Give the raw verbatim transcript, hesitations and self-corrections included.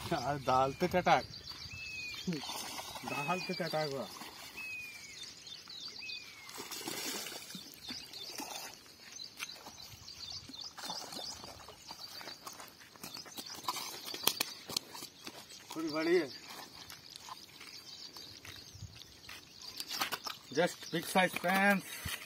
दाल तो चटाक दाल तो चटाक हुआ। थोड़ी बड़ी है, जस्ट बिग साइज पैंस।